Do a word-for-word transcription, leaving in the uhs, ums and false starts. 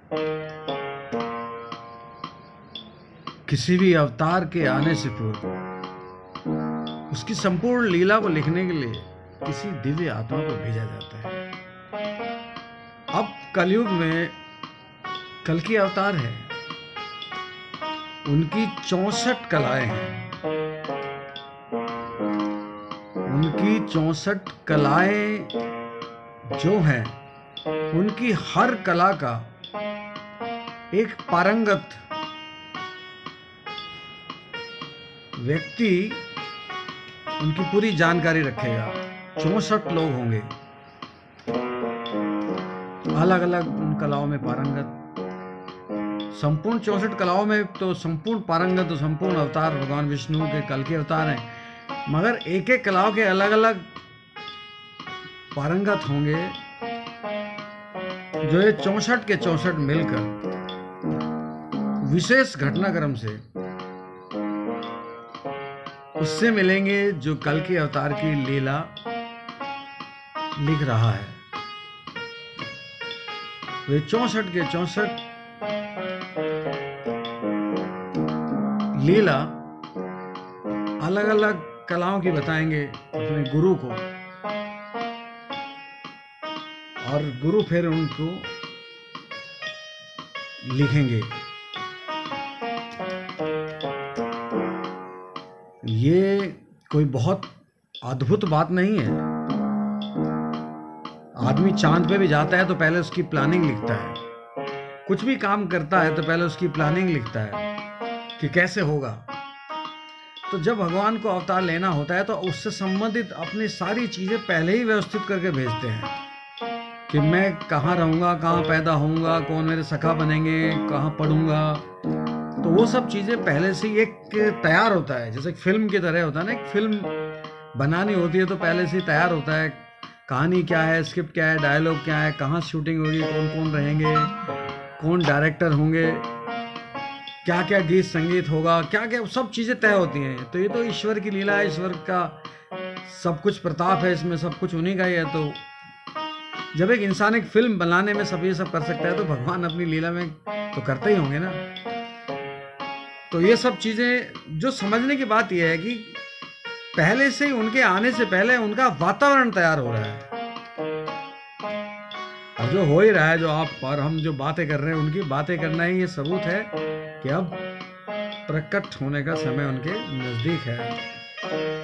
किसी भी अवतार के आने से पूर्व उसकी संपूर्ण लीला को लिखने के लिए किसी दिव्य आत्मा को भेजा जाता है। अब कलयुग में कल की अवतार है, उनकी चौसठ कलाएं हैं। उनकी चौसठ कलाएं जो हैं, उनकी हर कला का एक पारंगत व्यक्ति उनकी पूरी जानकारी रखेगा। चौसठ लोग होंगे अलग अलग उन कलाओं में पारंगत। संपूर्ण चौसठ कलाओं में तो संपूर्ण पारंगत, तो संपूर्ण अवतार भगवान विष्णु के कल के अवतार हैं, मगर एक एक कलाओं के अलग अलग पारंगत होंगे, जो ये चौसठ के चौसठ मिलकर विशेष घटनाक्रम से उससे मिलेंगे जो कल के अवतार की लीला लिख रहा है। वे चौसठ के चौसठ लीला अलग अलग कलाओं की बताएंगे अपने गुरु को, और गुरु फिर उनको लिखेंगे। ये कोई बहुत अद्भुत बात नहीं है। आदमी चांद पे भी जाता है तो पहले उसकी प्लानिंग लिखता है, कुछ भी काम करता है तो पहले उसकी प्लानिंग लिखता है कि कैसे होगा। तो जब भगवान को अवतार लेना होता है तो उससे संबंधित अपनी सारी चीज़ें पहले ही व्यवस्थित करके भेजते हैं कि मैं कहाँ रहूँगा, कहाँ पैदा होऊंगा, कौन मेरे सखा बनेंगे, कहाँ पढ़ूंगा। तो वो सब चीज़ें पहले से ही एक तैयार होता है, जैसे फिल्म की तरह होता है ना। एक फिल्म बनानी होती है तो पहले से ही तैयार होता है, कहानी क्या है, स्क्रिप्ट क्या है, डायलॉग क्या है, कहाँ शूटिंग होगी, कौन कौन रहेंगे, कौन डायरेक्टर होंगे, क्या क्या गीत संगीत होगा, क्या क्या सब चीज़ें तय होती हैं। तो ये तो ईश्वर की लीला है, ईश्वर का सब कुछ प्रताप है, इसमें सब कुछ उन्हीं का ही है। तो जब एक इंसान एक फिल्म बनाने में सब ये सब कर सकता है तो भगवान अपनी लीला में तो करते ही होंगे ना। तो ये सब चीज़ें जो समझने की बात यह है कि पहले से ही उनके आने से पहले उनका वातावरण तैयार हो रहा है, और जो हो ही रहा है, जो आप और हम जो बातें कर रहे हैं, उनकी बातें करना ही ये सबूत है कि अब प्रकट होने का समय उनके नज़दीक है।